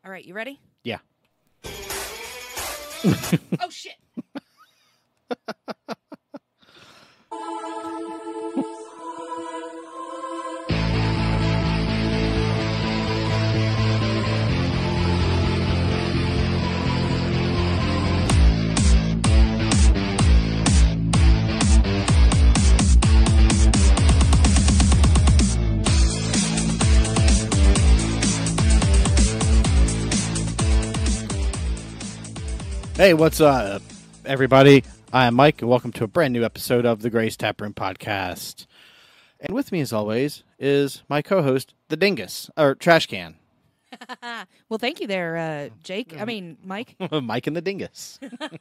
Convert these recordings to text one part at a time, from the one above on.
All right, you ready? Yeah. Oh, shit. Hey, what's up, everybody? I am Mike, and welcome to a brand new episode of the Grace Taproom Podcast. And with me, as always, is my co-host, the Dingus, or Trash Can. Well, thank you there, Jake. I mean, Mike. Mike and the Dingus.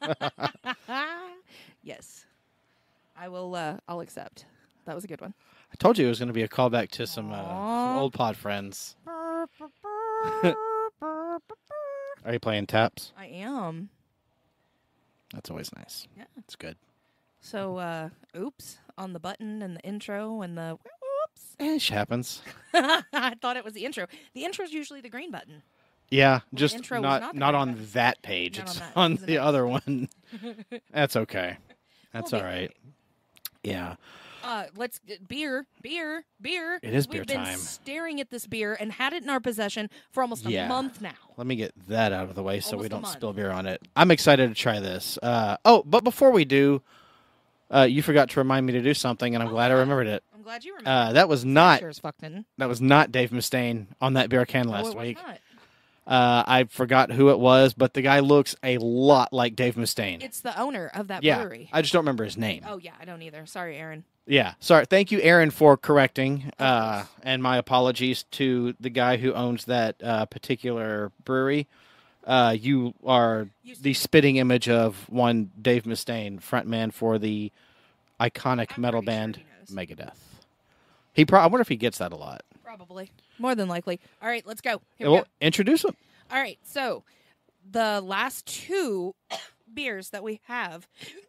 Yes. I will, I'll accept. That was a good one. I told you it was going to be a callback to some Aw. old pod friends. Are you playing taps? I am. That's always nice. Yeah. It's good. So, oops, on the button and the intro and the whoops. It happens. I thought it was the intro. The intro is usually the green button. Yeah, the just intro was not not the not green on button. that page. Not It's on that. on It's the the next other one. That's okay. That's We'll all be right. Yeah. Let's beer. It is beer We've been time. staring at this beer and had it in our possession for almost a Yeah. month now. Let me get that out of the way so we Almost a don't month. spill beer on it. I'm excited to try this. But before we do, you forgot to remind me to do something, and I'm glad I remembered it. I'm glad you remember. That was not Sure as fuck didn't. Dave Mustaine on that beer can No, last it was week. not. I forgot who it was, but the guy looks a lot like Dave Mustaine. It's the owner of that Yeah, brewery. I just don't remember his name. Oh, yeah, I don't either. Sorry, Aaron. Yeah, sorry. Thank you, Aaron, for correcting. Of course. And my apologies to the guy who owns that particular brewery. You are the spitting image of one Dave Mustaine, frontman for the iconic I'm metal pretty sure band he Megadeth. I wonder if he gets that a lot. Probably. More than likely. All right, let's go. Here we Well, go. introduce him. All right, so the last two beers that we have.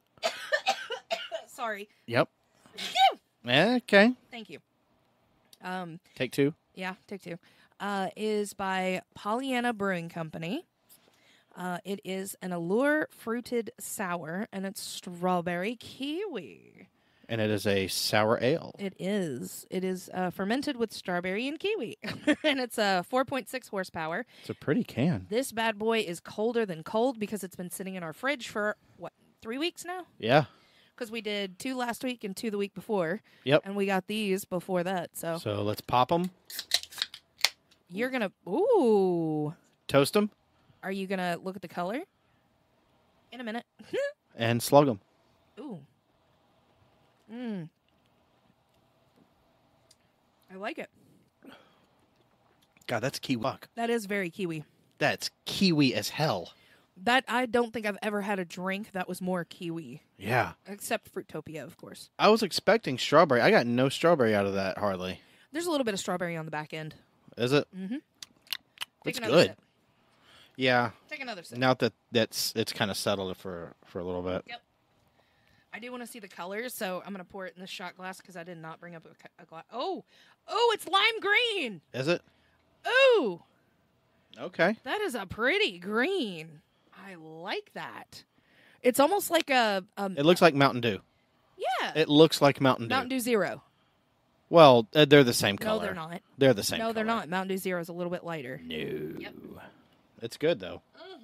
Sorry. Yep. Okay. Thank you. Take two. Yeah, take two. Is by Pollyanna Brewing Company. It is an Allure fruited sour, and it's strawberry kiwi. And it is a sour ale. It is. It is fermented with strawberry and kiwi, and it's 4.6 horsepower. It's a pretty can. This bad boy is colder than cold because it's been sitting in our fridge for, 3 weeks now? Yeah. Because we did 2 last week and 2 the week before. Yep. And we got these before that, so. So let's pop them, You're going to, ooh. toast them, Are you going to look at the color? In a minute. and slug them. Ooh. Mmm. I like it. God, that's kiwi. Fuck. That is very kiwi. That's kiwi as hell. That, I don't think I've ever had a drink that was more kiwi. Yeah. Except Fruitopia, of course. I was expecting strawberry. I got no strawberry out of that, hardly. There's a little bit of strawberry on the back end. Is it? Mm-hmm. It's another good. sip. Yeah. Take another sip. Now that it's kind of settled for a little bit. Yep. I do want to see the colors, so I'm going to pour it in this shot glass because I did not bring up a glass. Oh, it's lime green. Is it? Ooh, Okay. that is a pretty green. I like that. It's almost like a It looks like Mountain Dew. yeah, It looks like Mountain Dew. Mountain Dew Zero. Well, they're the same color. No, they're not. They're the same No, they're color. not. Mountain Dew Zero is a little bit lighter. No. Yep. It's good, though.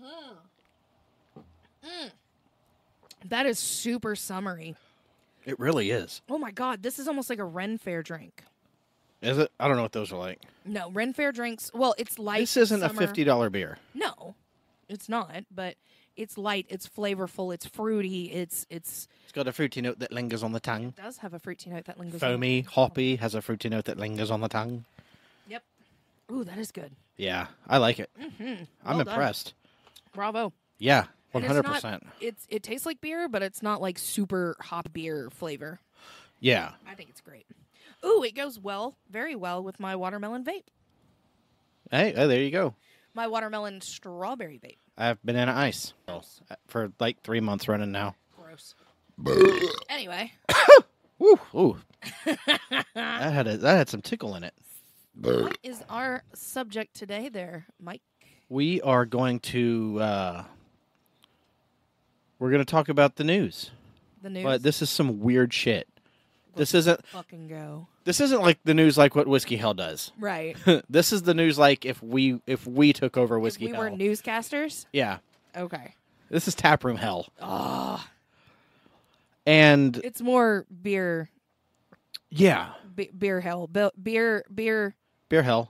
That is super summery. It really is. Oh my God, this is almost like a Ren Fair drink. Is it? I don't know what those are like. No, Ren Fair drinks. Well, it's light. This isn't summer. a $50 beer. No, it's not. But it's light. It's flavorful. It's fruity. It's It's got a fruity note that lingers on the tongue. does have a fruity note that lingers. Foamy, hoppy, has a fruity note that lingers on the tongue. Yep. Ooh, that is good. Yeah, I like it. Mm-hmm. I'm impressed. Bravo. Yeah, And 100%. It tastes like beer, but it's not like super hop beer flavor. Yeah. I think it's great. Ooh, it goes very well with my watermelon vape. Hey, there you go. My watermelon strawberry vape. I have banana ice for like 3 months running now. Gross. Anyway. Woo, ooh. that had some tickle in it. What is our subject today there, Mike? We are going to we're going to talk about the news. The news. But this is some weird shit. This isn't fucking go. This isn't like the news like what Whiskey Hell does. Right. This is the news like if we took over Whiskey we Hell. were newscasters? Yeah. Okay. This is taproom hell. Oh. And It's more beer. yeah. Beer hell. Beer. Beer hell.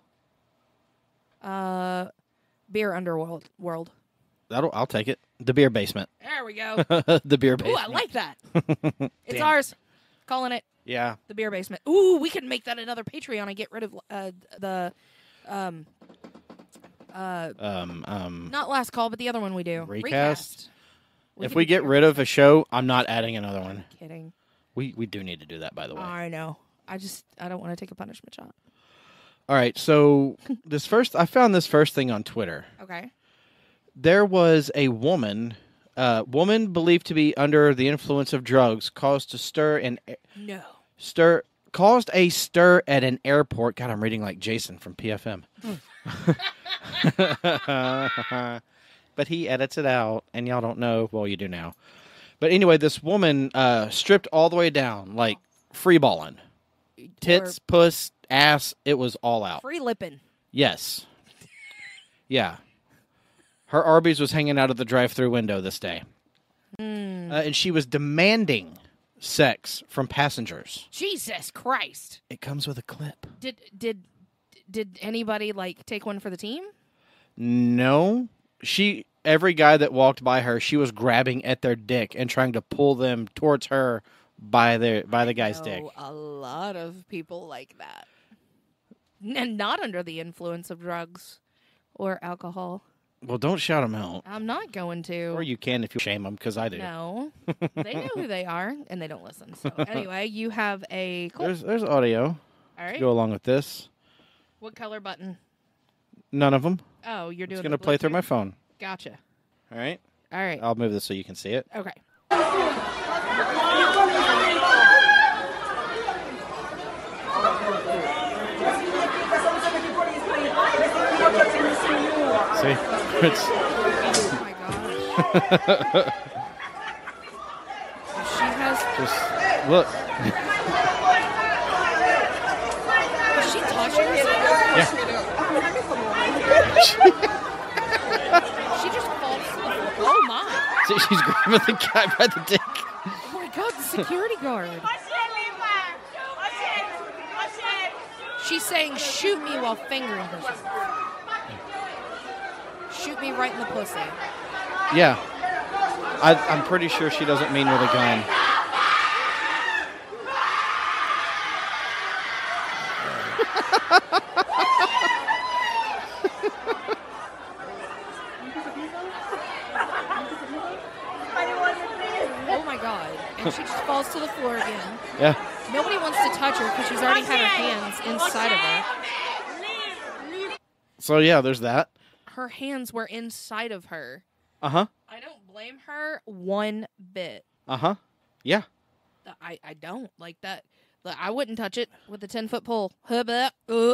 Beer underworld. World. I'll take it. The beer basement. There we go. The beer Ooh, basement. I like that. It's Damn. ours. Calling it Yeah. the beer basement. Ooh, we can make that another Patreon and get rid of not last call, but the other one we do. Recast? If can we do get beer rid of a show, I'm not adding another one. Kidding. We do need to do that, by the way. I know. I don't want to take a punishment shot. All right. So I found this first thing on Twitter. Okay. There was a woman believed to be under the influence of drugs caused a stir at an airport. God, I'm reading like Jason from PFM. But he edits it out, and y'all don't know. Well, you do now. But anyway, this woman stripped all the way down, like free balling. Tits, puss, ass, it was all out. Free lipping. Yes. Yeah. Her Arby's was hanging out of the drive-thru window this day. And she was demanding sex from passengers. Jesus Christ. It comes with a clip. Did anybody like take one for the team? No. Every guy that walked by her, she was grabbing at their dick and trying to pull them towards her by the guy's dick. A lot of people like that. And not under the influence of drugs or alcohol. Well, don't shout them out. I'm not going to. Or you can if you shame them, because I do. No. They know who they are, and they don't listen. So anyway, you have a clip. There's audio All right. to go along with this. What color button? None of them. Oh, you're doing It's going to play through my phone. Gotcha. All right? All right. I'll move this so you can see it. Okay. See? It's... Oh my gosh. She has. Just look. Is she touching herself? Yeah. She just falls. Oh my. See, she's grabbing the guy by the dick. Oh my god, the security guard. She's saying, shoot me while fingering herself. Shoot me right in the pussy. Yeah. I'm pretty sure she doesn't mean with a gun. Oh my god. And she just falls to the floor again. Yeah. Nobody wants to touch her because she's already had her hands inside of her. So, yeah, there's that. Her hands were inside of her. Uh-huh. I don't blame her one bit. Uh-huh. Yeah. I don't. Like that. I wouldn't touch it with a 10-foot pole. Well,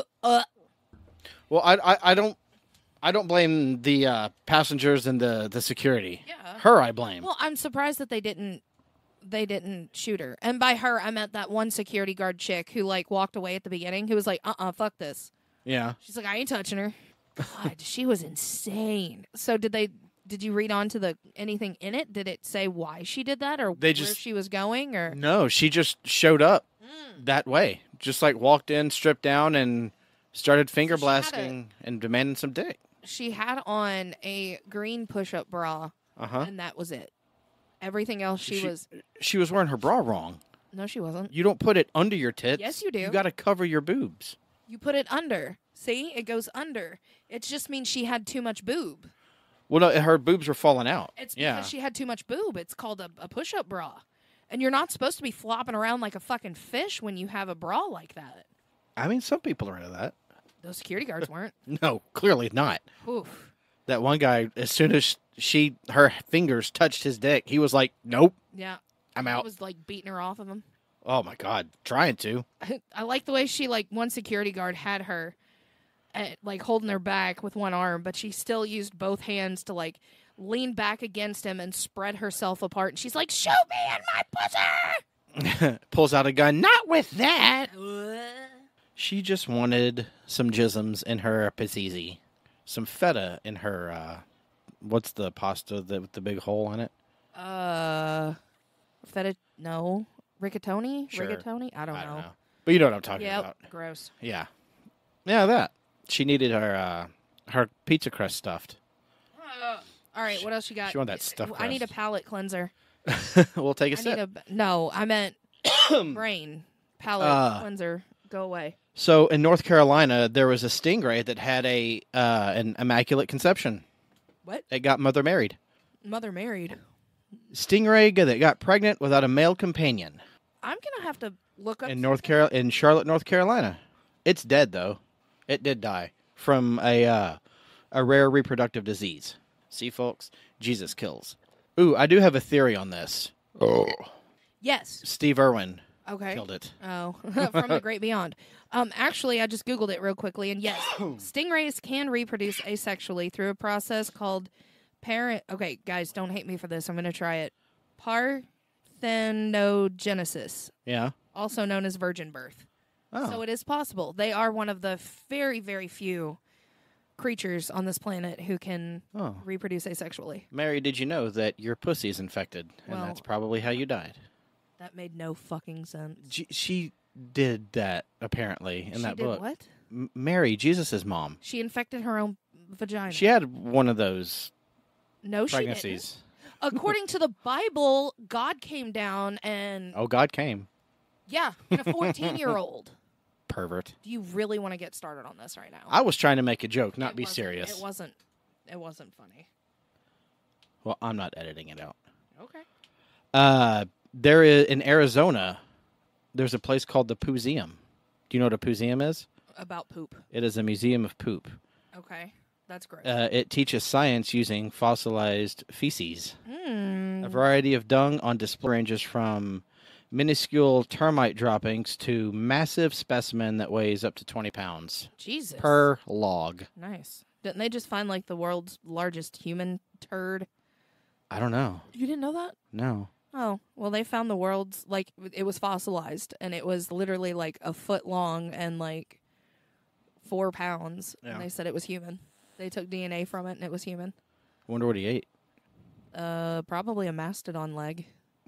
I don't blame the passengers and the security. Yeah. Her I blame. Well, I'm surprised that they didn't shoot her. And by her, I meant that one security guard chick who like walked away at the beginning, who was like, fuck this. Yeah. She's like, I ain't touching her. God, she was insane. So did you read on to anything in it? Did it say why she did that or where she was going or? No, she just showed up that way. Just like walked in, stripped down, and started finger blasting and demanding some dick. She had on a green push-up bra. Uh-huh. And that was it. Everything else she was. She was wearing her bra wrong. No, she wasn't. You don't put it under your tits. Yes, you do. You got to cover your boobs. You put it under. See? It goes under. It just means she had too much boob. Well, no, her boobs were falling out. It's because she had too much boob. It's called a push-up bra. And you're not supposed to be flopping around like a fucking fish when you have a bra like that. I mean, some people are into that. Those security guards weren't. No, clearly not. Oof. That one guy, as soon as her fingers touched his dick, he was like, nope. Yeah. I'm out. He was like beating her off of him. Oh my God. Trying to. I like the way she, like, one security guard had her like holding her back with one arm, but she still used both hands to like lean back against him and spread herself apart. And she's like, "Shoot me in my pussy!" Pulls out a gun. Not with that. She just wanted some jisms in her pizzizi. Some feta in her, what's the pasta with the big hole in it? Feta, no. Rigatoni? Sure. Rigatoni? I don't know. But you know what I'm talking about. Gross. Yeah. Yeah, that. She needed her pizza crust stuffed. All right, what else you got? She wanted that stuffed crust. I need a palate cleanser. We'll take a sip. No, I meant brain. Palate cleanser. Go away. So in North Carolina, there was a stingray that had an immaculate conception. What? It got mother married. Mother married. Stingray that got pregnant without a male companion. I'm gonna have to look up in Charlotte, North Carolina. It's dead though. It did die from a rare reproductive disease. See, folks, Jesus kills. Ooh, I do have a theory on this. Oh, yes. Steve Irwin. Okay. Killed it. Oh, from the great beyond. Actually, I just Googled it real quickly, and yes, stingrays can reproduce asexually through a process called Okay, guys, don't hate me for this. I'm going to try it. Parthenogenesis. Yeah. Also known as virgin birth. Oh. So it is possible. They are one of the very, very few creatures on this planet who can reproduce asexually. Mary, did you know that your pussy's infected, and that's probably how you died? That made no fucking sense. She did that, apparently, in that book. What? Mary, Jesus' mom. She infected her own vagina. She had one of those She pregnancies. didn't. According to the Bible, God came down and... Oh, God came. Yeah, and a 14-year-old. Pervert. Do you really want to get started on this right now? I was trying to make a joke, not be serious. It wasn't funny. Well, I'm not editing it out. Okay. There is in Arizona, there's a place called the Pooseum. Do you know what a Pooseum is? About poop. It is a museum of poop. Okay. That's great. It teaches science using fossilized feces. Mm. A variety of dung on display ranges from minuscule termite droppings to massive specimen that weighs up to 20 pounds. Jesus. Per log. Nice. Didn't they just find, like, the world's largest human turd? I don't know. You didn't know that? No. Oh, well, they found the world's, like, it was fossilized, and it was literally, like, a foot long and, like, 4 pounds. Yeah. And they said it was human. They took DNA from it, and it was human. I wonder what he ate. Probably a mastodon leg.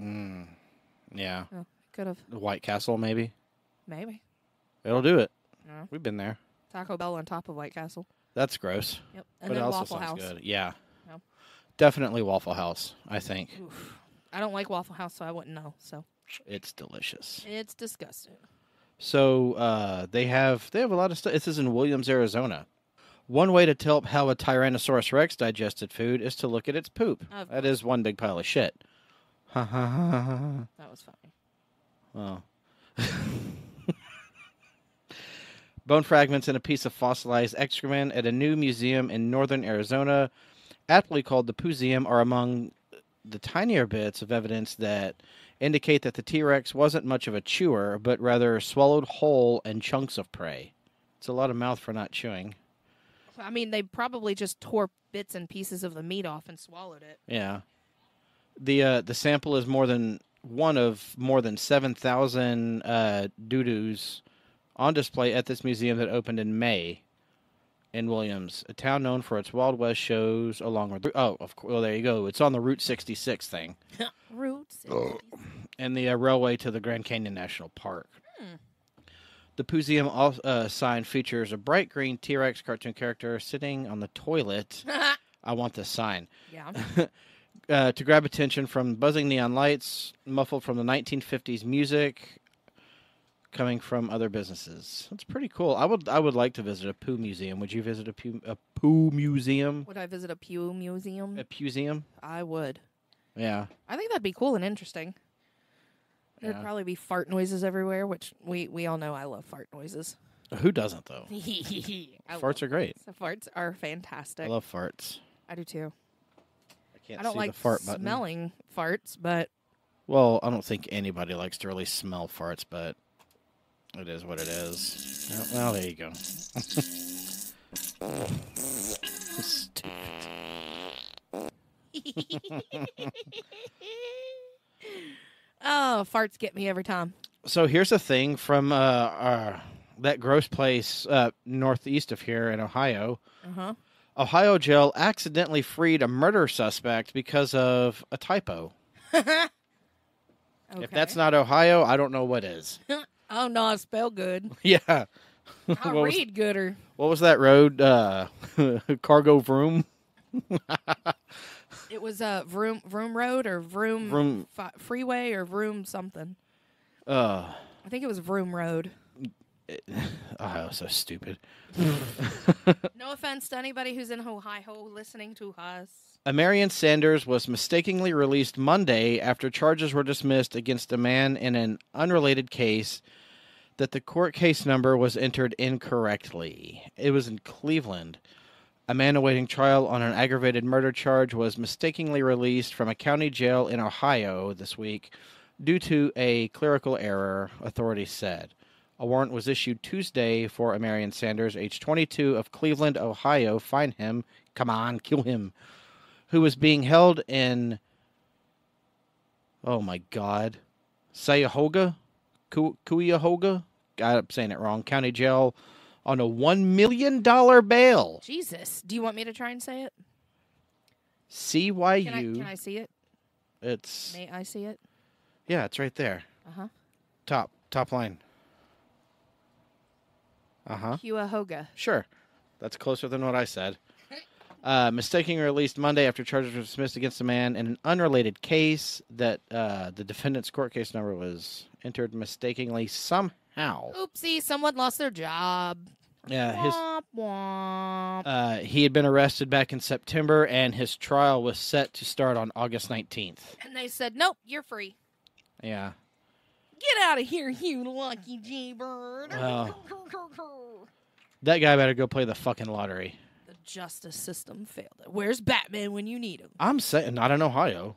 Yeah. Oh, could have. The White Castle, maybe? Maybe. It'll do it. Yeah. We've been there. Taco Bell on top of White Castle. That's gross. Yep. And but then it also Waffle sounds House. good. Yeah. Yep. Definitely Waffle House, I think. Oof. I don't like Waffle House, so I wouldn't know. So it's delicious. It's disgusting. So they have a lot of stuff. This is in Williams, Arizona. One way to tell how a Tyrannosaurus Rex digested food is to look at its poop. That is one big pile of shit. That was funny. Well. Bone fragments and a piece of fossilized excrement at a new museum in northern Arizona, aptly called the Pooseum, are among the tinier bits of evidence that indicate that the T-Rex wasn't much of a chewer, but rather swallowed whole and chunks of prey. It's a lot of mouth for not chewing. I mean, they probably just tore bits and pieces of the meat off and swallowed it. Yeah. The sample is more than 7,000 doo-doos on display at this museum that opened in May in Williams, a town known for its Wild West shows along with... Oh, of course. Well, there you go. It's on the Route 66 thing. Route 66. And the railway to the Grand Canyon National Park. The Pooseum sign features a bright green T-Rex cartoon character sitting on the toilet. I want this sign. Yeah. To grab attention from buzzing neon lights, muffled from the 1950s music, coming from other businesses. That's pretty cool. I would like to visit a poo museum. Would you visit a poo museum? Would I visit a pew museum? A museum? I would. Yeah. I think that'd be cool and interesting. There'd probably be fart noises everywhere, which we all know I love fart noises. Who doesn't, though? Farts are great. Farts are fantastic. I love farts. I do, too. I don't see like the fart button. smelling farts, but... Well, I don't think anybody likes to really smell farts, but it is what it is. Well, there you go. Stupid. Oh, farts get me every time. So here's a thing from that gross place northeast of here in Ohio. Uh-huh. Ohio jail accidentally freed a murder suspect because of a typo. Okay. If that's not Ohio, I don't know what is. Oh, no, I spell good. Yeah. I read gooder. What was that road? Cargo Vroom? It was Vroom Road or Vroom Freeway or Vroom something. I think it was Vroom Road. Ohio's so stupid. No offense to anybody who's in Ohio listening to us. Marion Sanders was mistakenly released Monday after charges were dismissed against a man in an unrelated case that the court case number was entered incorrectly. It was in Cleveland. A man awaiting trial on an aggravated murder charge was mistakenly released from a county jail in Ohio this week due to a clerical error, authorities said. A warrant was issued Tuesday for Marion Sanders, age 22, of Cleveland, Ohio. Find him. Come on, kill him. Who was being held in, oh my God, Cuyahoga? I'm saying it wrong. County jail on a $1 million bail. Jesus. Do you want me to try and say it? CYU. Can I see it? It's. May I see it? Yeah, it's right there. Uh-huh. Top line. Uh-huh. Cuyahoga. Sure. That's closer than what I said. Mistakenly released Monday after charges were dismissed against a man in an unrelated case that the defendant's court case number was mistakenly somehow. Oopsie, someone lost their job. Yeah, Womp, womp. He had been arrested back in September, and his trial was set to start on August 19th. And they said, nope, you're free. Yeah. Get out of here, you lucky G-bird. That guy better go play the fucking lottery. The justice system failed it. Where's Batman when you need him? I'm saying, not in Ohio.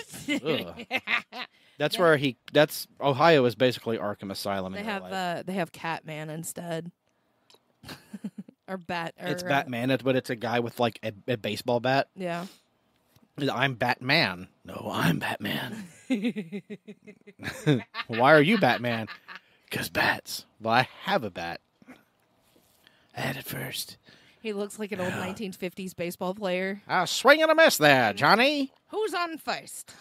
That's where that's Ohio is basically Arkham Asylum. They have Catman instead. Or it's Batman, but it's a guy with like a baseball bat. Yeah. I'm Batman. No, I'm Batman. Why are you Batman? Because bats. Well, I have a bat. I had it first. He looks like an old 1950s baseball player. Swing and a miss there, Johnny. Who's on first?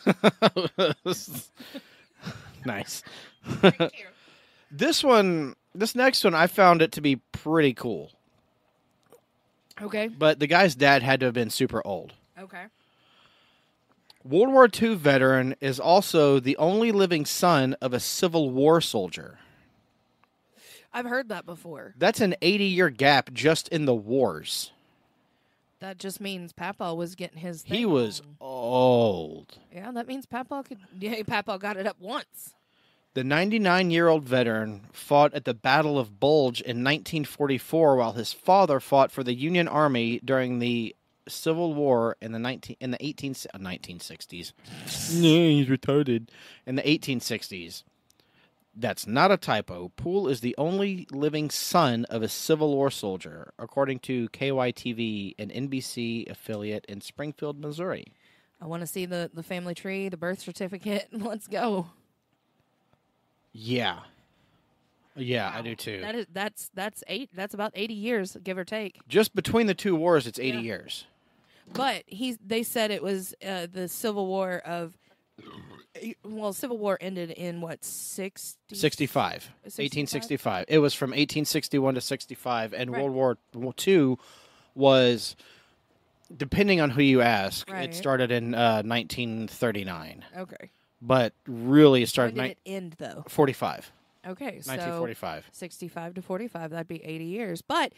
Nice. Thank you. This next one, I found it to be pretty cool. Okay. But the guy's dad had to have been super old. Okay. World War II veteran is also the only living son of a Civil War soldier. I've heard that before. That's an 80-year gap just in the wars. That just means Papa was getting his thing He was on. old. Yeah, that means Papa Papa got it up once. The 99-year-old veteran fought at the Battle of Bulge in 1944 while his father fought for the Union Army during the Civil War in the 1960s. No, he's retarded. In the 1860s. That's not a typo. Poole is the only living son of a Civil War soldier, according to KYTV, an NBC affiliate in Springfield, Missouri. I want to see the family tree, the birth certificate. Let's go. Yeah. Yeah, Wow. I do too. That's about 80 years, give or take. Just between the two wars, it's 80 years. But they said it was the Civil War of. Well, Civil War ended in what, 65. 1865. It was from 1861 to 65, and right. World War II was, depending on who you ask, It started in 1939. Okay. But really, it started. When did it end, though? 45. Okay, so 1945. 65 to 45. That'd be 80 years. But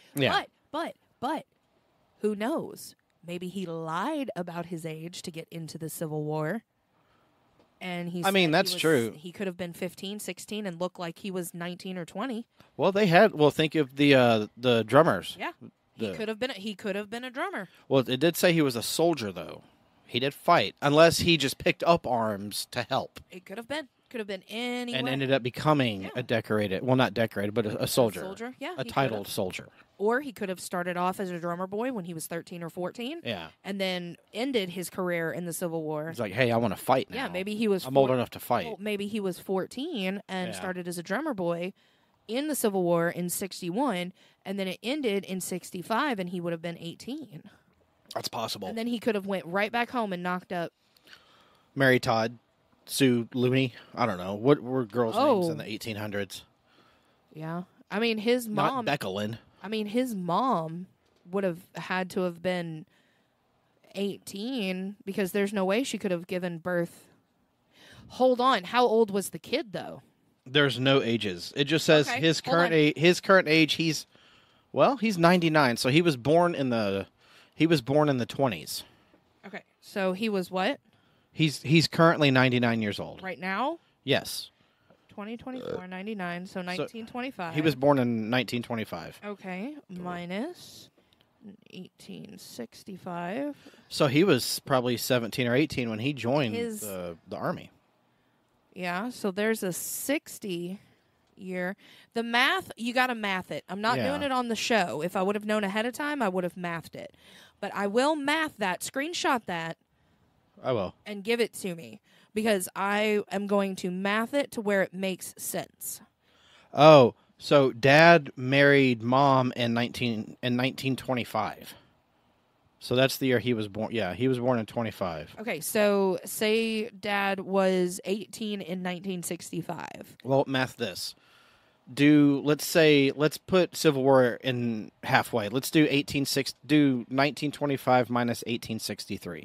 who knows? Maybe he lied about his age to get into the Civil War. And that's true. He could have been 15, 16 and look like he was 19 or 20. Well, think of the drummers. Yeah. He could have been a drummer. Well, it did say he was a soldier though. He did fight, unless he just picked up arms to help. It could have been. Could have been anywhere. And ended up becoming a decorated, well, not decorated, but a soldier. A soldier, yeah. A titled soldier. Or he could have started off as a drummer boy when he was 13 or 14. Yeah. And then ended his career in the Civil War. He's like, hey, I want to fight now. Yeah, maybe he was... I'm old enough to fight. Well, maybe he was 14 and started as a drummer boy in the Civil War in 61, and then it ended in 65, and he would have been 18. That's possible. And then he could have went right back home and knocked up... Mary Todd, Sue Looney. I don't know. What were girls' names in the 1800s? Yeah. I mean, his mom... Not Becca Lynn. I mean, his mom would have had to have been 18 because there's no way she could have given birth. Hold on. How old was the kid, though? There's no ages. It just says his current age. His current age. He's 99. So he was born in the 20s. Okay. So he was what? He's currently 99 years old. Right now? Yes. 2024, 99, so 1925. He was born in 1925. Okay, minus 1865. So he was probably 17 or 18 when he joined the army. Yeah, so there's a 60 year. The math, you got to math it. I'm not doing it on the show. If I would have known ahead of time, I would have mathed it. But I will math that, screenshot that. I will. And give it to me. Because I am going to math it to where it makes sense. Oh, so Dad married Mom in 1925. So that's the year he was born. Yeah, he was born in 25. Okay, so say Dad was 18 in 1965. Well, math this. Let's put Civil War in halfway. Let's do 1925 minus 1863.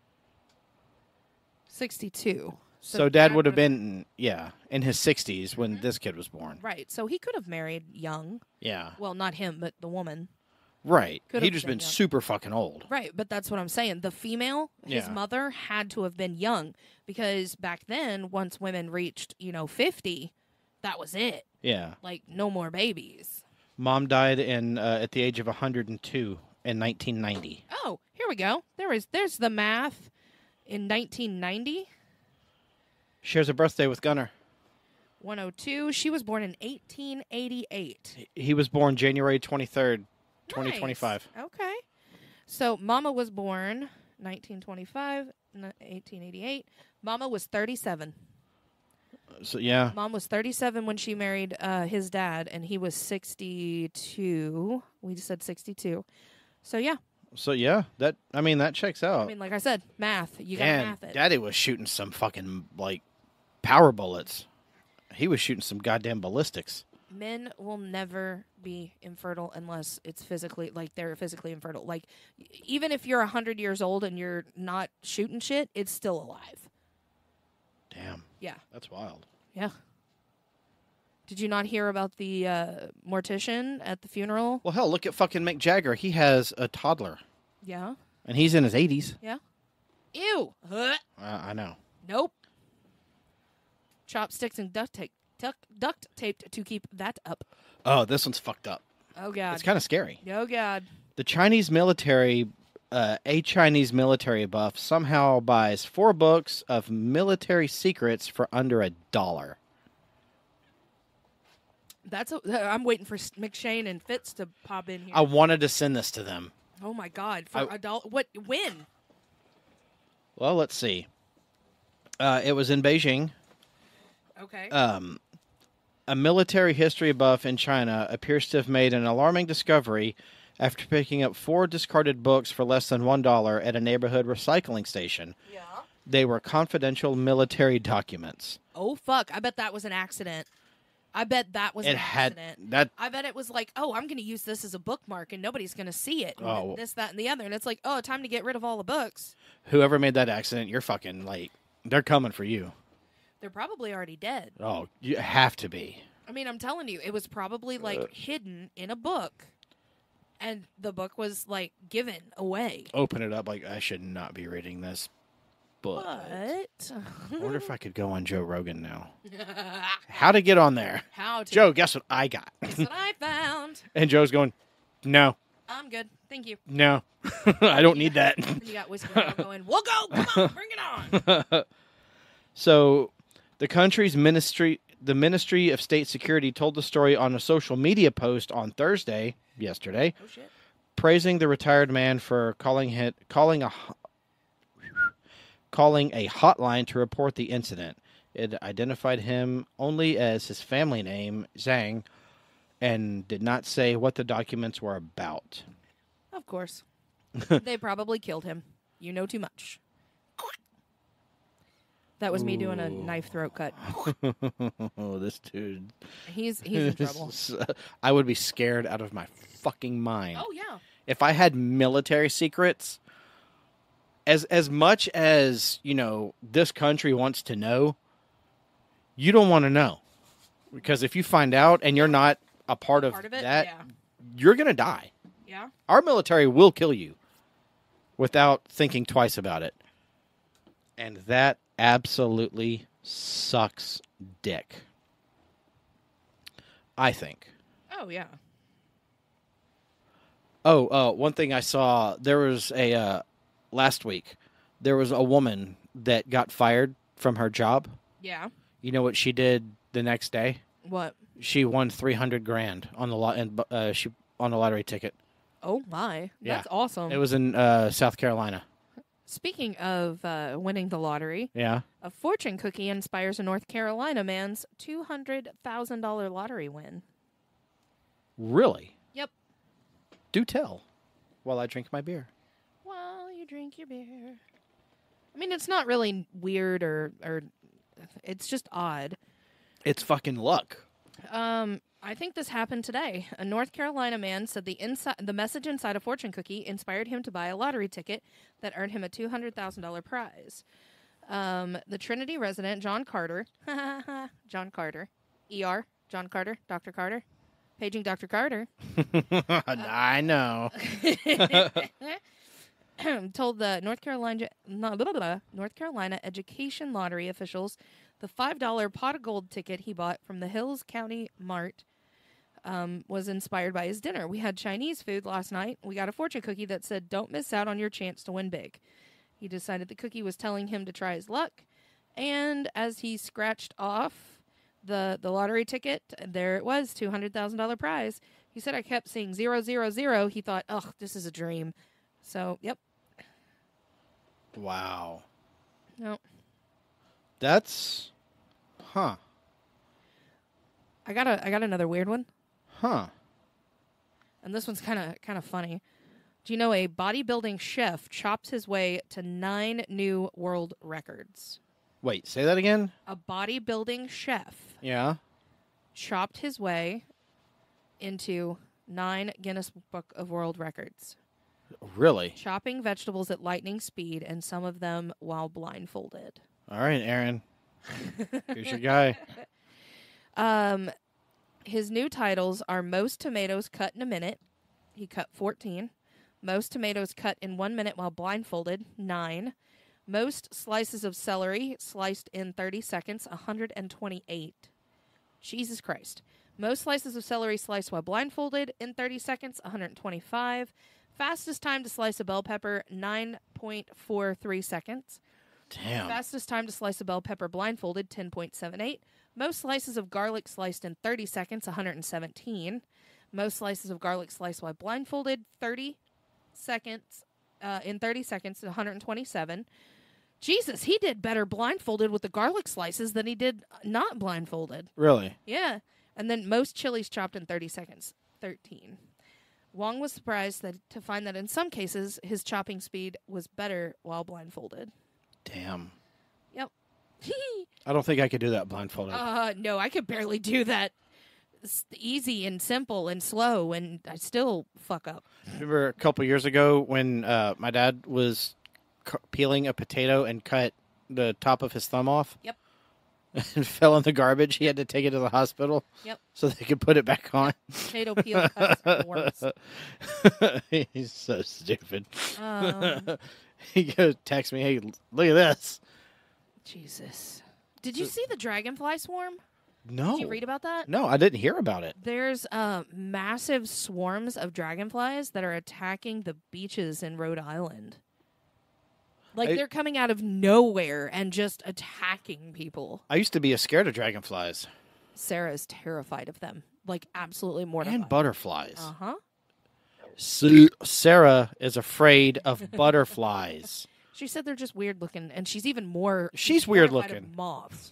62. So Dad would have been, in his 60s when this kid was born. Right. So he could have married young. Yeah. Well, not him, but the woman. Right. He'd just been super fucking old. Right. But that's what I'm saying. The female, his mother, had to have been young because back then, once women reached, 50, that was it. Yeah. Like, no more babies. Mom died at the age of 102 in 1990. Oh, here we go. There's the math. In 1990, shares a birthday with Gunnar. 102. She was born in 1888. He was born January 23rd, 2025. Nice. Okay. So Mama was born 1925, 1888. Mama was 37. So yeah. Mom was 37 when she married his dad, and he was 62. We just said 62. So yeah. So yeah, that checks out. I mean, like I said, math. You gotta math it. Daddy was shooting some fucking power bullets. He was shooting some goddamn ballistics. Men will never be infertile unless it's physically they're physically infertile. Like even if you're 100 years old and you're not shooting shit, it's still alive. Damn. Yeah. That's wild. Yeah. Did you not hear about the mortician at the funeral? Well, hell, look at fucking Mick Jagger. He has a toddler. Yeah. And he's in his 80s. Yeah. Ew. I know. Nope. Chopsticks and duct taped to keep that up. Oh, this one's fucked up. Oh, God. It's kind of scary. Oh, God. The Chinese military, a Chinese military buff somehow buys 4 books of military secrets for under $1. I'm waiting for McShane and Fitz to pop in here. I wanted to send this to them. Oh my God! For $1, what? When? Well, let's see. It was in Beijing. Okay. A military history buff in China appears to have made an alarming discovery after picking up 4 discarded books for less than $1 at a neighborhood recycling station. Yeah. They were confidential military documents. Oh fuck! I bet that was an accident. I bet that was an accident. I bet it was like, oh, I'm going to use this as a bookmark and nobody's going to see it. And this, that, and the other. And it's like, oh, time to get rid of all the books. Whoever made that accident, you're fucking they're coming for you. They're probably already dead. Oh, you have to be. I mean, I'm telling you, it was probably hidden in a book. And the book was given away. Open it up I should not be reading this. But I wonder if I could go on Joe Rogan now. How to get on there? Joe, guess what I got? Guess what I found? And Joe's going, no. I'm good. Thank you. No. I don't need that. You got Whiskey going, we'll go. Come on, bring it on. So The Ministry of State Security told the story on a social media post on yesterday, praising the retired man for calling a hotline to report the incident. It identified him only as his family name, Zhang, and did not say what the documents were about. Of course. They probably killed him. You know too much. That was me doing a knife throat cut. Oh, this dude. He's in trouble. I would be scared out of my fucking mind. Oh, yeah. If I had military secrets, as much as, this country wants to know, you don't want to know. Because if you find out and you're not a part of that, you're going to die. Yeah. Our military will kill you without thinking twice about it. And that absolutely sucks dick. I think. Oh, yeah. Oh, one thing I saw, there was last week, there was a woman that got fired from her job. Yeah. You know what she did the next day? What? She won $300,000 on on a lottery ticket. Oh my, that's awesome. It was in South Carolina. Speaking of winning the lottery, a fortune cookie inspires a North Carolina man's $200,000 lottery win. Really? Yep. Do tell while I drink my beer. While you drink your beer. I mean, it's not really weird or it's just odd. It's fucking luck. I think this happened today. A North Carolina man said the message inside a fortune cookie inspired him to buy a lottery ticket that earned him a $200,000 prize. The Trinity resident, John Carter, John Carter, John Carter, Dr. Carter, paging Dr. Carter. I know. Told the North Carolina Education Lottery officials the $5 pot of gold ticket he bought from the Hills County Mart was inspired by his dinner. We had Chinese food last night. We got a fortune cookie that said, "Don't miss out on your chance to win big." He decided the cookie was telling him to try his luck. And as he scratched off the lottery ticket, there it was, $200,000 prize. He said, "I kept seeing 000. He thought, ugh, this is a dream." So, yep. Wow. No. That's, I got another weird one. Huh. And this one's kind of funny. Do you know a bodybuilding chef chops his way to 9 new world records? Wait, say that again? A bodybuilding chef. Yeah. Chopped his way into 9 Guinness Book of World Records. Really? Chopping vegetables at lightning speed, and some of them while blindfolded. All right, Aaron. Here's your guy. His new titles are Most Tomatoes Cut in a Minute. He cut 14. Most Tomatoes Cut in 1 minute while blindfolded. 9. Most Slices of Celery Sliced in 30 seconds. 128. Jesus Christ. Most Slices of Celery Sliced while blindfolded in 30 seconds. 125. Fastest time to slice a bell pepper. 9.43 seconds. Damn. Fastest time to slice a bell pepper blindfolded, 10.78. Most slices of garlic sliced in 30 seconds, 117. Most slices of garlic sliced while blindfolded, 30 seconds, 127. Jesus, he did better blindfolded with the garlic slices than he did not blindfolded. Really? Yeah. And then most chilies chopped in 30 seconds, 13. Wong was surprised to find that in some cases, his chopping speed was better while blindfolded. Damn. Yep. I don't think I could do that blindfolded. No, I could barely do that. It's easy and simple and slow, and I still fuck up. Remember a couple years ago when my dad was peeling a potato and cut the top of his thumb off? Yep. And fell in the garbage. He had to take it to the hospital. Yep. So they could put it back on. Potato peel cuts are the worst. He's so stupid. He goes, text me, "Hey, look at this." Jesus. Did you see the dragonfly swarm? No. Did you read about that? No, I didn't hear about it. There's massive swarms of dragonflies that are attacking the beaches in Rhode Island. Like, they're coming out of nowhere and just attacking people. I used to be scared of dragonflies. Sarah is terrified of them. Like, absolutely mortified. And butterflies. Uh-huh. Sarah is afraid of butterflies. She said they're just weird looking, and she's even more... She's weird looking. Of moths.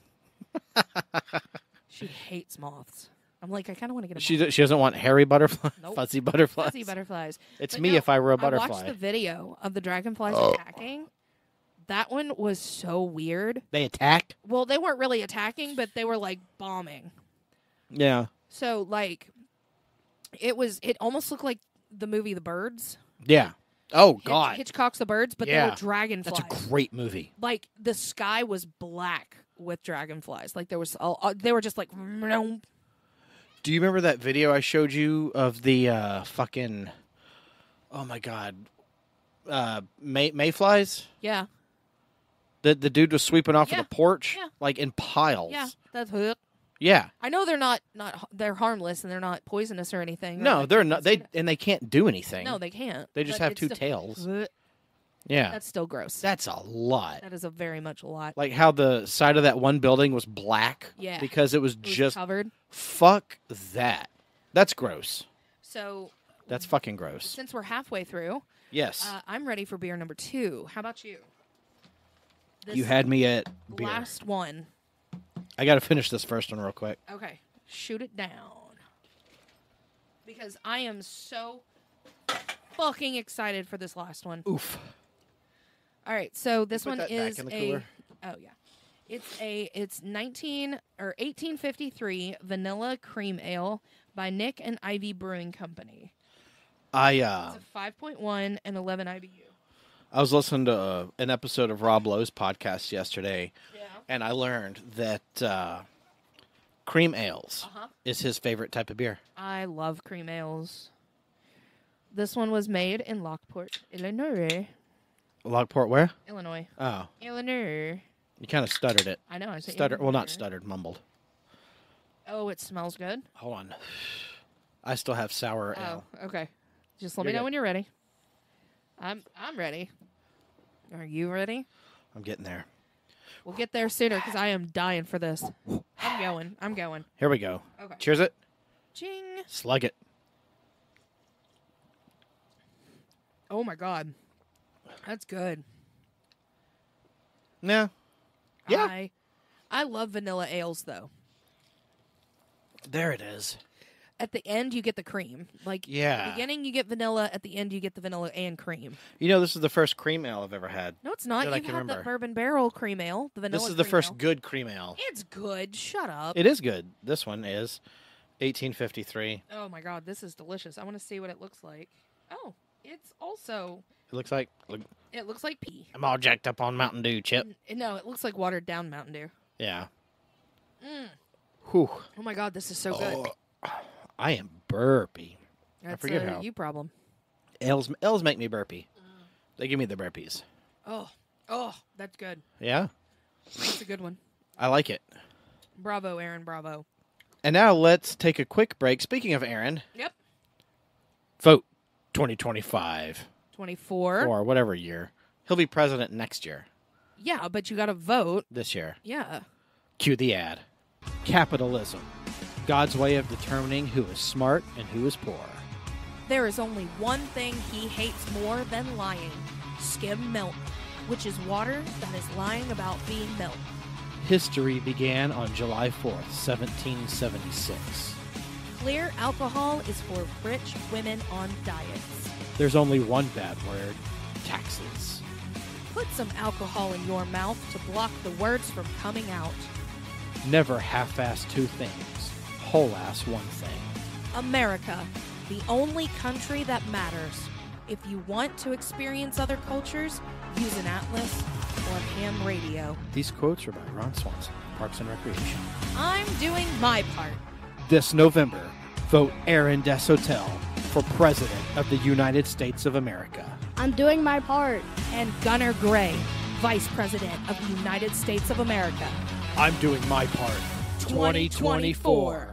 She hates moths. I'm like, I kind of want to get a She doesn't want hairy butterflies? Nope. Fuzzy butterflies? Fuzzy butterflies. It's me if I were a butterfly. I watched the video of the dragonflies attacking. That one was so weird. They attack? Well, they weren't really attacking, but they were, like, bombing. Yeah. So, like, it almost looked like the movie The Birds. Yeah. Oh, God. Hitchcock's The Birds, but they were dragonflies. That's a great movie. Like, the sky was black with dragonflies. Like, there was they were just like... Do you remember that video I showed you of the fucking... Oh, my God. Mayflies? Yeah. The dude was sweeping off of the porch? Yeah. Like, in piles. Yeah, that's it. Yeah. I know they're not they're harmless and they're not poisonous or anything. No, like, they're not. They can't do anything. No, they can't. They just have two tails. Yeah. That's still gross. That's a lot. That is a very much a lot. Like how the side of that one building was black. Yeah. Because it was just covered. Fuck that. That's gross. So that's fucking gross. Since we're halfway through, yes, I'm ready for beer number 2. How about you? You had me at beer. Last one. I got to finish this first one real quick. Okay. Shoot it down. Because I am so fucking excited for this last one. Oof. All right, so this one is back in the cooler. Oh yeah. It's 1853 vanilla cream ale by Nick and Ivy Brewing Company. It's a 5.1 and 11 IBU. I was listening to an episode of Rob Lowe's podcast yesterday, and I learned that cream ales is his favorite type of beer. I love cream ales. This one was made in Lockport, Illinois. Lockport where? Illinois. Oh. Illinois. You kind of stuttered it. I know. I said stuttered. Well, not stuttered, mumbled. Oh, it smells good? Hold on. I still have sour ale. Oh, okay. Just let me know when you're ready. I'm ready. Are you ready? I'm getting there. We'll get there sooner because I am dying for this. I'm going. Here we go. Okay. Cheers it. Ching. Slug it. Oh, my God. That's good. Yeah. Yeah. I love vanilla ales, though. There it is. At the end, you get the cream. Like, yeah. At the beginning, you get vanilla. At the end, you get the vanilla and cream. You know, this is the first cream ale I've ever had. No, it's not. You've had the bourbon barrel cream ale, the vanilla. This is the first good cream ale. It's good. Shut up. It is good. This one is 1853. Oh, my God. This is delicious. I want to see what it looks like. Oh, it's also... It looks like... It looks like pee. I'm all jacked up on Mountain Dew, Chip. No, it looks like watered down Mountain Dew. Yeah. Whew. Oh, my God. This is so good. I am burpy. That's I forget how. You problem. Ales make me burpy. They give me the burpees. Oh, that's good. Yeah? That's a good one. I like it. Bravo, Aaron, bravo. And now let's take a quick break. Speaking of Aaron. Yep. Vote 2025. 24. Or whatever year. He'll be president next year. Yeah, but you got to vote. This year. Yeah. Cue the ad. Capitalism. God's way of determining who is smart and who is poor. There is only one thing he hates more than lying. Skim milk, which is water that is lying about being milk. History began on July 4th, 1776. Clear alcohol is for rich women on diets. There's only one bad word, taxes. Put some alcohol in your mouth to block the words from coming out. Never half-ass two things. Whole-ass one thing. America, the only country that matters. If you want to experience other cultures, use an atlas or ham radio. These quotes are by Ron Swanson, Parks and Recreation. I'm doing my part. This November, vote Aaron Desautels for President of the United States of America. I'm doing my part. And Gunnar Gray, Vice President of the United States of America. I'm doing my part. 2024.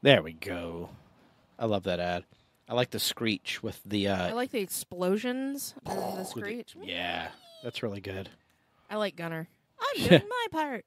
There we go. I love that ad. I like the screech with the... I like the explosions and the screech. Yeah, that's really good. I like Gunner. I'm doing my part.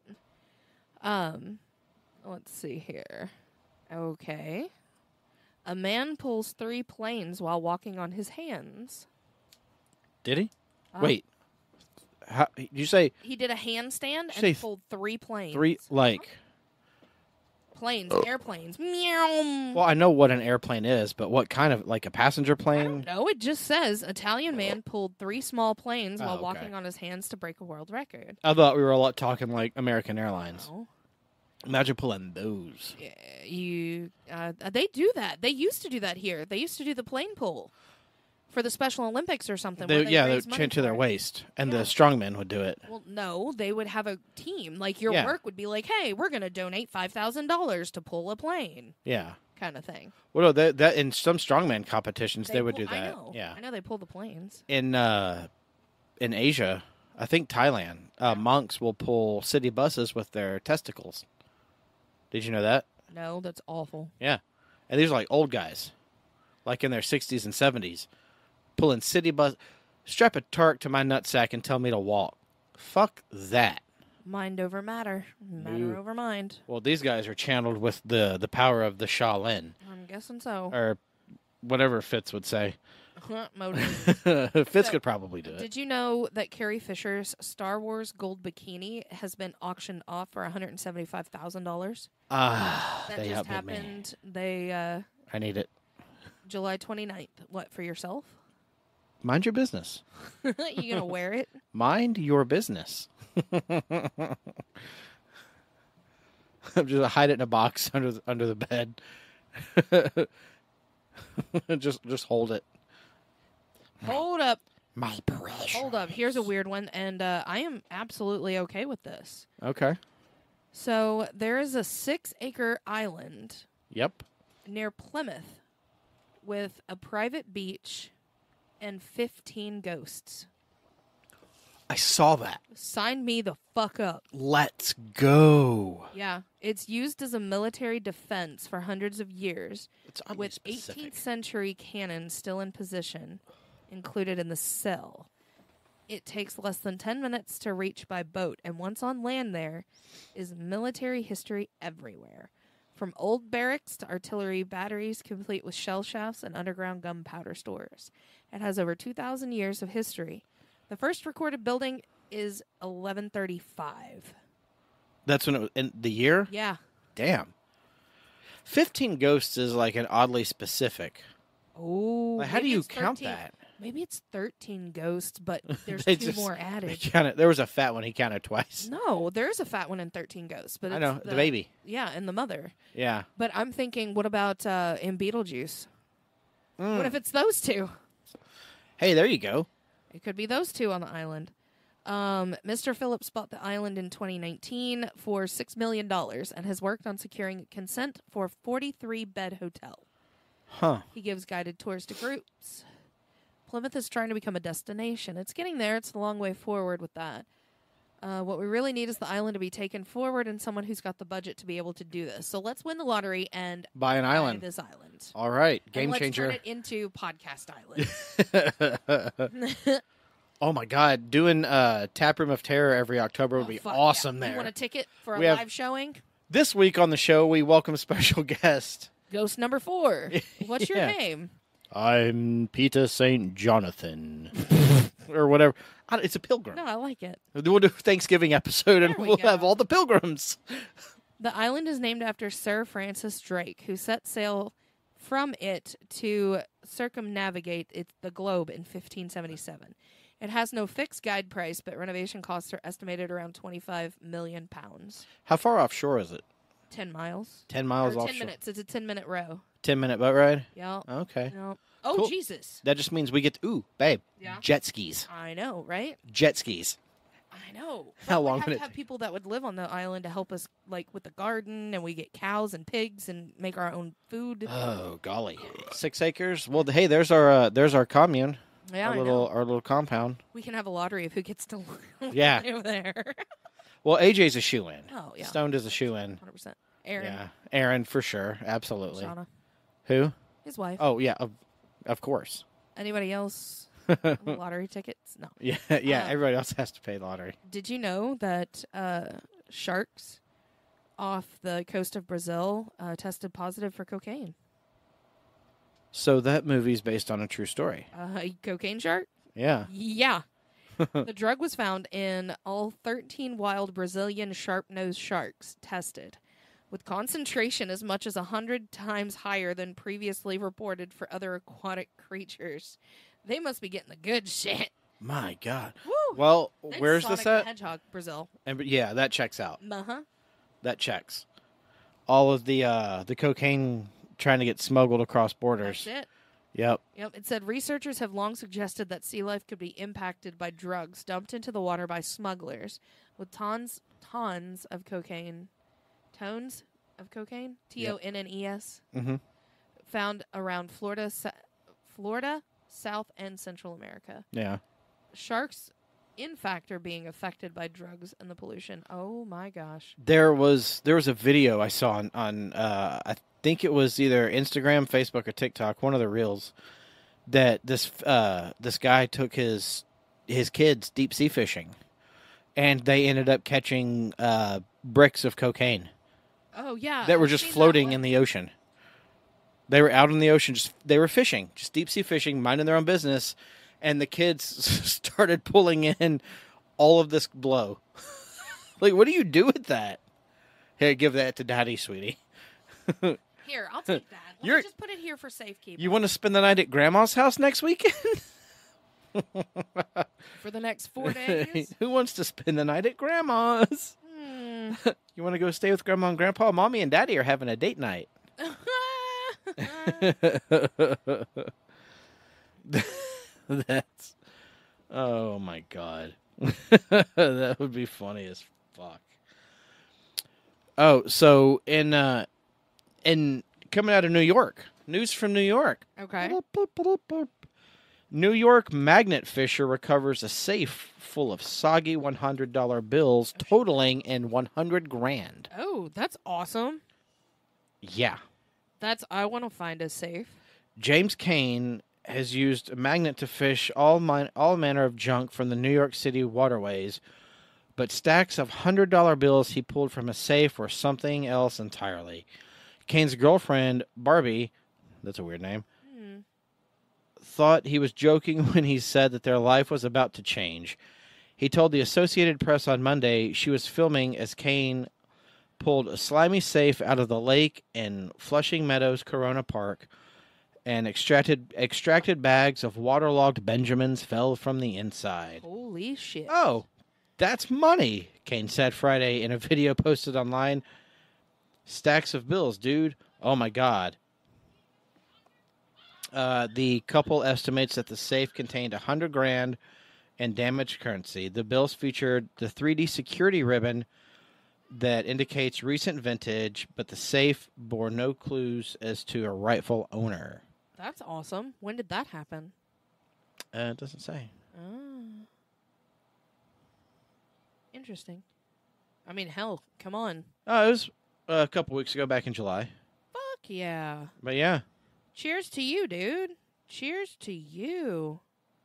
Let's see here. Okay. A man pulls 3 planes while walking on his hands. Did he? Wait. How, did you say... He did a handstand and pulled 3 planes. 3, like... Planes, airplanes. Meow. Well, I know what an airplane is, but what kind of, like a passenger plane? No, it just says Italian man pulled 3 small planes while walking on his hands to break a world record. I thought we were a lot talking like American Airlines. No. Imagine pulling those. Yeah, they do that. They used to do that here. They used to do the plane pull for the Special Olympics or something. They would chain to their waist, and the strongmen would do it. Well, no, they would have a team. Like your work would be like, "Hey, we're going to donate $5,000 to pull a plane." Yeah, kind of thing. Well, no, that in some strongman competitions they would do that. I know. Yeah, I know they pull the planes in Asia. I think Thailand, monks will pull city buses with their testicles. Did you know that? No, that's awful. Yeah, and these are like old guys, like in their 60s and 70s. Pulling city bus, strap a tarp to my nutsack and tell me to walk. Fuck that. Mind over matter. Matter over mind. Well, these guys are channeled with the power of the Shaolin. I'm guessing so. Or whatever Fitz would say. Fitz could probably do it. Did you know that Carrie Fisher's Star Wars gold bikini has been auctioned off for $175,000? That just happened. I need it. July 29th. What, for yourself? Mind your business. You gonna wear it? Mind your business. Just hide it in a box under the bed. just hold it. Hold up. My pressure. Hold up. Here's a weird one, and I am absolutely okay with this. Okay. So there is a 6-acre island. Yep. Near Plymouth, with a private beach and 15 ghosts. I saw that. Sign me the fuck up. Let's go. Yeah. It's used as a military defense for hundreds of years. It's with specific. 18th century cannons still in position, included in the cell. It takes less than 10 minutes to reach by boat, and once on land there is military history everywhere. From old barracks to artillery batteries complete with shell shafts and underground gunpowder stores. It has over 2,000 years of history. The first recorded building is 1135. That's when it was in the year? Yeah. Damn. 15 ghosts is like an oddly specific. Oh. Like, how do you count that? Maybe it's 13 ghosts, but there's two more added. There was a fat one. He counted twice. No, there's a fat one in 13 ghosts. But I know. The baby. Yeah, and the mother. Yeah. But I'm thinking, what about in Beetlejuice? What if it's those two? Hey, there you go. It could be those two on the island. Mr. Phillips bought the island in 2019 for $6 million and has worked on securing consent for a 43-bed hotel. Huh. He gives guided tours to groups. Plymouth is trying to become a destination. It's getting there. It's a long way forward with that. What we really need is the island to be taken forward and someone who's got the budget to be able to do this. So let's win the lottery and buy an island. This island. All right. Game and changer. Let's turn it into Podcast Island. Oh, my God. Doing Taproom of Terror every October would be awesome there. You want a ticket for a live showing? This week on the show, we welcome a special guest. Ghost number 4. What's your name? I'm Peter St. Jonathan. Or whatever. It's a pilgrim. No, I like it. We'll do a Thanksgiving episode, and we'll have all the pilgrims. The island is named after Sir Francis Drake, who set sail from it to circumnavigate the globe in 1577. It has no fixed guide price, but renovation costs are estimated around £25 million. How far offshore is it? 10 miles. 10 miles or 10 offshore. minutes. It's a 10-minute row. 10-minute boat ride? Yeah. Okay. Yep. Oh, cool. Jesus. That just means we get babe. Yeah. Jet skis. I know, right? Jet skis. I know. How long would would it have people that would live on the island to help us, like, with the garden, and we get cows and pigs and make our own food. Oh, golly. 6 acres? Well, hey, there's our commune. Yeah, our little compound. We can have a lottery of who gets to live yeah. there. Well, AJ's a shoe-in. Oh, yeah. Stoned is a shoe-in. 100%. Aaron. Yeah, Aaron for sure, absolutely. Shauna. Who? His wife. Oh yeah, of course. Anybody else? Lottery tickets? No. Yeah, everybody else has to pay the lottery. Did you know that sharks off the coast of Brazil tested positive for cocaine? So that movie's based on a true story. Cocaine shark? Yeah. Yeah. The drug was found in all 13 wild Brazilian sharp-nosed sharks tested, with concentration as much as 100 times higher than previously reported for other aquatic creatures. They must be getting the good shit. My God. Woo! Well, Thanks, where's Sonic this the at? Hedgehog, Brazil. And yeah, that checks out. Uh-huh. That checks. All of the cocaine trying to get smuggled across borders. That's it. Yep. It said researchers have long suggested that sea life could be impacted by drugs dumped into the water by smugglers, with tons of cocaine. Tones of cocaine? Tonnes. Mm-hmm. Found around Florida, South and Central America. Yeah. Sharks, in fact, are being affected by drugs and the pollution. Oh my gosh! There was a video I saw on I think it was either Instagram, Facebook, or TikTok, one of the reels, that this guy took his kids deep sea fishing, and they ended up catching bricks of cocaine. Oh yeah, that were just floating in the ocean. They were out in the ocean, they were fishing, just deep sea fishing, minding their own business, and the kids started pulling in all of this blow. Like, what do you do with that? Here, give that to Daddy, sweetie. Here, I'll take that. Let me just put it here for safekeeping. You want to spend the night at Grandma's house next weekend? For the next 4 days? Who wants to spend the night at Grandma's? You want to go stay with Grandma and Grandpa? Mommy and Daddy are having a date night. That's... Oh, my God. That would be funny as fuck. Oh, so in coming out of New York, news from New York. Okay. New York magnet fisher recovers a safe full of soggy $100 bills totaling in $100,000. Oh, that's awesome. Yeah. I want to find a safe. James Kane has used a magnet to fish all manner of junk from the New York City waterways, but stacks of $100 bills he pulled from a safe were something else entirely. Kane's girlfriend, Barbie, that's a weird name, thought he was joking when he said that their life was about to change. He told the Associated Press on Monday she was filming as Kane pulled a slimy safe out of the lake in Flushing Meadows, Corona Park, and extracted bags of waterlogged Benjamins fell from the inside. Holy shit. Oh, that's money, Kane said Friday in a video posted online. Stacks of bills, dude. Oh, my God. The couple estimates that the safe contained $100,000 in damaged currency. The bills featured the 3D security ribbon that indicates recent vintage, but the safe bore no clues as to a rightful owner. That's awesome. When did that happen? It doesn't say. Oh. Interesting. I mean, hell, come on. Oh, it was a couple weeks ago, back in July. Fuck yeah. But yeah. Cheers to you, dude. Cheers to you.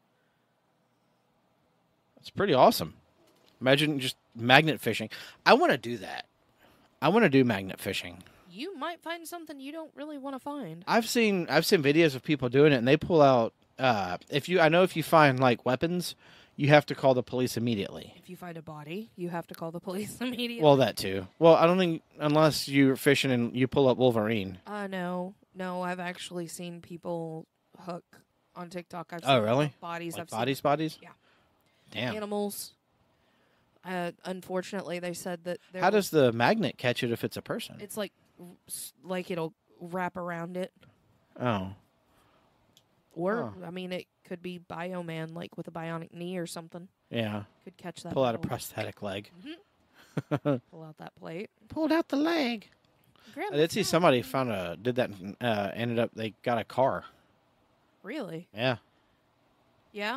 It's pretty awesome. Imagine just magnet fishing. I want to do that. I want to do magnet fishing. You might find something you don't really want to find. I've seen videos of people doing it, and they pull out. If you find like weapons, you have to call the police immediately. If you find a body, you have to call the police immediately. Well, that too. Well, I don't think unless you're fishing and you pull up Wolverine. No. I've actually seen people hook on TikTok. I've seen really? Bodies. Like I've bodies? Yeah. Damn. Animals. Unfortunately, they said that. How does the magnet catch it if it's a person? It's like it'll wrap around it. Oh. Or, I mean, it could be Bioman, like with a bionic knee or something. Yeah. Could catch that. Pull out a prosthetic leg. Mm-hmm. Pull out that plate. Pulled out the leg. I did see somebody did that and ended up, they got a car. Really? Yeah. Yeah?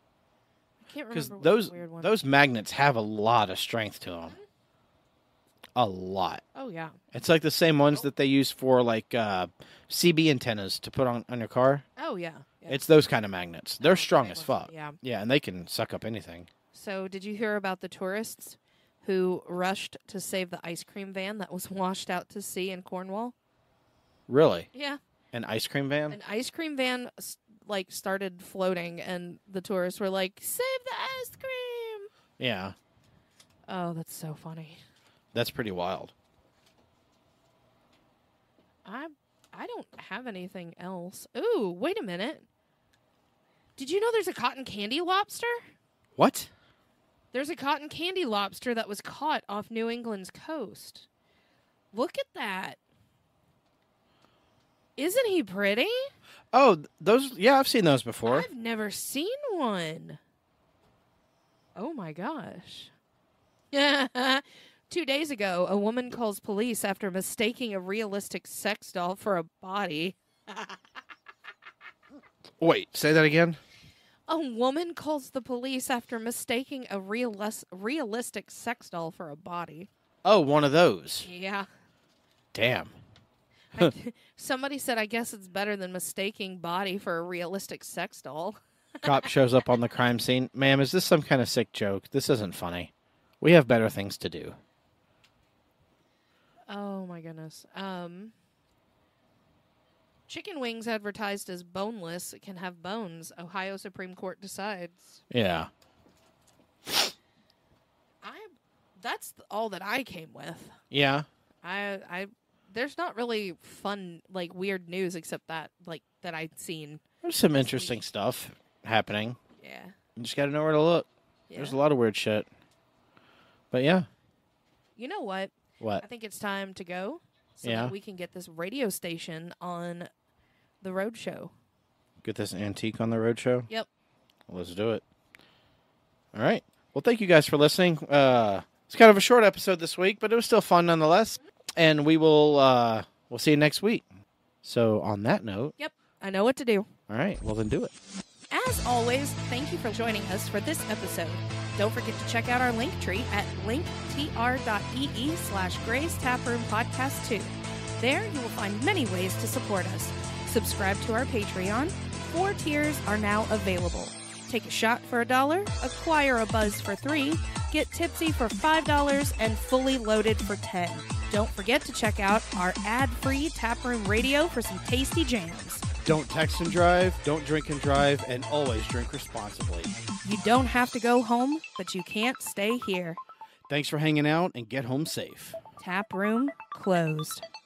I can't remember. Because those magnets have a lot of strength to them. a lot. Oh, yeah. It's like the same ones that they use for like CB antennas to put on your car. Oh, yeah. It's those kind of magnets. They're strong as fuck. Yeah. Yeah, and they can suck up anything. So did you hear about the tourists who rushed to save the ice cream van that was washed out to sea in Cornwall? Really? Yeah. An ice cream van? An ice cream van started floating, and the tourists were like, "Save the ice cream!" Yeah. Oh, that's so funny. That's pretty wild. I don't have anything else. Ooh, wait a minute. Did you know there's a cotton candy lobster? What? There's a cotton candy lobster that was caught off New England's coast. Look at that. Isn't he pretty? Oh, those. Yeah, I've seen those before. I've never seen one. Oh, my gosh. 2 days ago, a woman calls police after mistaking a realistic sex doll for a body. Wait, say that again? A woman calls the police after mistaking a realistic sex doll for a body. Oh, one of those. Yeah. Damn. Somebody said, I guess it's better than mistaking body for a realistic sex doll. Cop shows up on the crime scene. Ma'am, is this some kind of sick joke? This isn't funny. We have better things to do. Oh, my goodness. Chicken wings advertised as boneless can have bones. Ohio Supreme Court decides. Yeah. That's all that I came with. Yeah. There's not really fun, like, weird news except that I'd seen. There's some interesting stuff happening. Yeah. You just got to know where to look. Yeah. There's a lot of weird shit. But yeah. You know what? What? I think it's time to go so that we can get this radio station on the road show. Get this antique on the road show? Yep. Well, let's do it. All right. Well, thank you guys for listening. It's kind of a short episode this week, but it was still fun nonetheless. And we will we'll see you next week. So on that note. Yep. I know what to do. All right. Well, then do it. As always, thank you for joining us for this episode. Don't forget to check out our link tree at linktr.ee/Gray's Taproom Podcast 2. There you will find many ways to support us. Subscribe to our Patreon. 4 tiers are now available. Take a shot for $1, acquire a buzz for $3, get tipsy for $5, and fully loaded for $10. Don't forget to check out our ad-free Taproom Radio for some tasty jams. Don't text and drive, don't drink and drive, and always drink responsibly. You don't have to go home, but you can't stay here. Thanks for hanging out, and get home safe. Taproom closed.